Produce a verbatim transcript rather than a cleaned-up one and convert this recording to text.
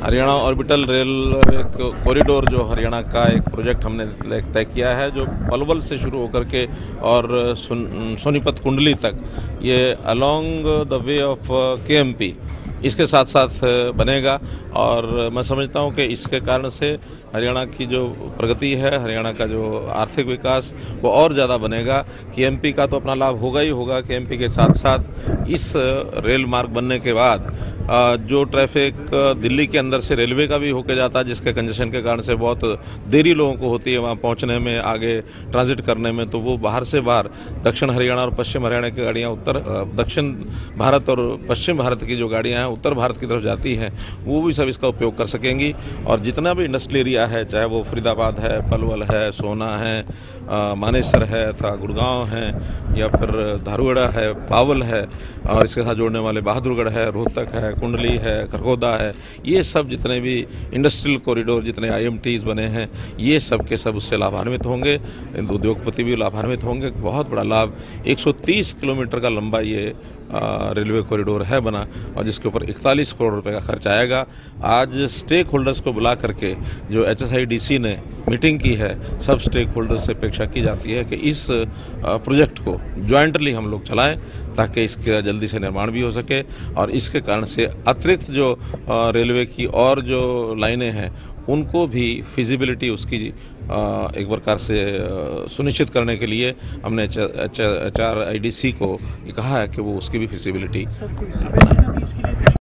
Haryana orbital rail एक corridor जो हरियाणा का एक प्रोजेक्ट हमने तय किया है, जो पलवल से शुरू होकर के और सोनीपत कुंडली तक ये along the way of KMP इसके साथ साथ बनेगा। और मैं समझता हूँ कि इसके कारण से हरियाणा की जो प्रगति है, हरियाणा का जो आर्थिक विकास वो और ज़्यादा बनेगा। केएमपी का तो अपना लाभ होगा ही होगा, केएमपी के साथ साथ इस रेल मार्ग बनने के बाद जो ट्रैफिक दिल्ली के अंदर से रेलवे का भी होके जाता है, जिसके कंजेशन के कारण से बहुत देरी लोगों को होती है वहाँ पहुँचने में, आगे ट्रांजिट करने में, तो वो बाहर से बाहर दक्षिण हरियाणा और पश्चिम हरियाणा की गाड़ियाँ उत्तर दक्षिण भारत और पश्चिम भारत की जो गाड़ियाँ हैं उत्तर भारत की तरफ जाती हैं, वो भी सब इसका उपयोग कर सकेंगी। और जितना भी इंडस्ट्रियल एरिया है, चाहे वो फरीदाबाद है, पलवल है, सोना है, मानेसर है, था गुड़गांव है, या फिर धारूगढ़ है, पावल है, और इसके साथ जोड़ने वाले बहादुरगढ़ है, रोहतक है, कुंडली है, खरगोदा है, ये सब जितने भी इंडस्ट्रियल कॉरिडोर, जितने आईएमटीज बने हैं, ये सब के सब उससे लाभान्वित होंगे। उद्योगपति भी लाभान्वित होंगे। बहुत बड़ा लाभ, एक सौ तीस किलोमीटर का लंबा ये रेलवे कॉरिडोर है बना, और जिसके ऊपर इकतालीस करोड़ रुपए का खर्च आएगा। आज स्टेक होल्डर्स को बुला करके जो एचएसआईडीसी ने मीटिंग की है, सब स्टेक होल्डर्स से अपेक्षा की जाती है कि इस प्रोजेक्ट को ज्वाइंटली हम लोग चलाएं, ताकि इसका जल्दी से निर्माण भी हो सके। और इसके कारण से अतिरिक्त जो रेलवे की और जो लाइनें हैं उनको भी फिजिबिलिटी उसकी एक प्रकार से सुनिश्चित करने के लिए हमने H R I D C को कहा है कि वो उसकी भी फिजिबिलिटी